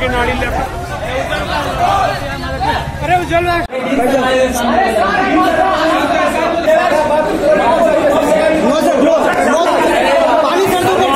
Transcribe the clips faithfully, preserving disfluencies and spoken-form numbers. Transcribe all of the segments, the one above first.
चौकी नाड़ी लेफ्ट। अरे उज्जवल पानी कर दो।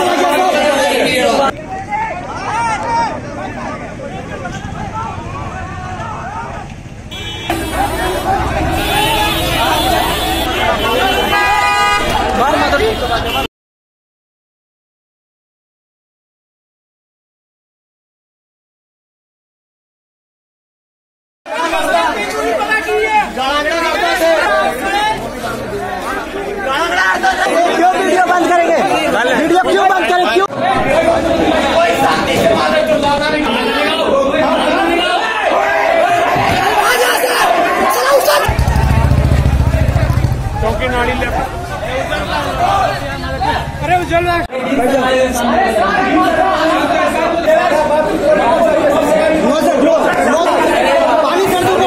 क्यों वीडियो बंद करेंगे? वीडियो क्यों बंद करें? क्यों? कोई शांति से मादर चिल्लाना नहीं। चौकी नाड़ी लेफ्ट। अरे उज्जवल पानी कर दो।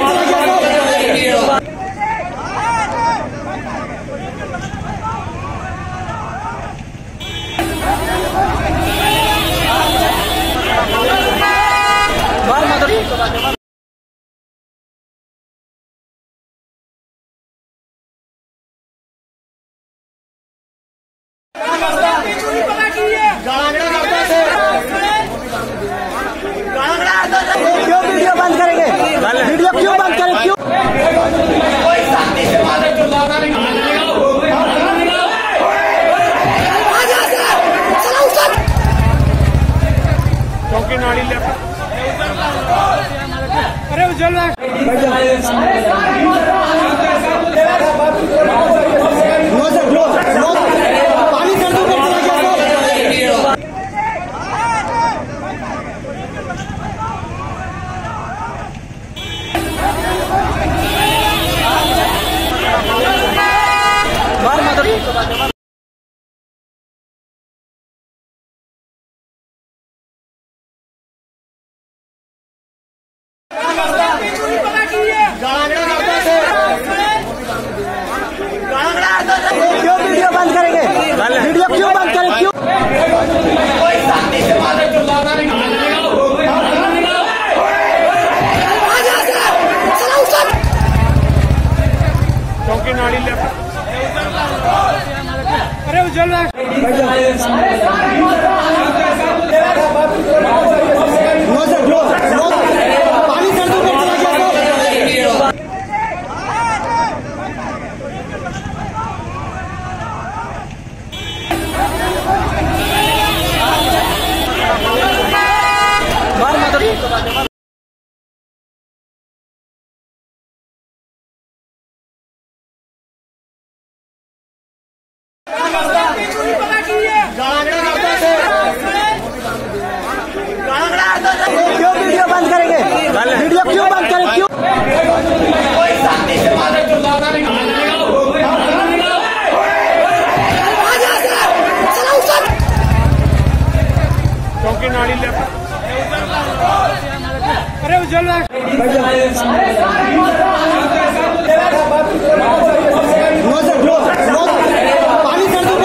क्यों वीडियो बंद करेंगे? वीडियो क्यों बंद करें? क्यों? कोई शांति से मादर चिल्लाना नहीं। चौकी नाड़ी लेफ्ट। अरे उज्जवल पानी कर दो। क्यों वीडियो बंद करेंगे? वीडियो क्यों बंद करें? क्यों? कोई शांति से मादर चिल्लाना नहीं। चौकी नाड़ी लेफ्ट। अरे उज्जवल पानी कर दो। क्यों वीडियो बंद करेंगे? वीडियो क्यों बंद करें? क्यों? कोई शांति से मादर चिल्लाना नहीं। चौकी नाड़ी लेफ्ट। अरे उज्जवल पानी कर दो।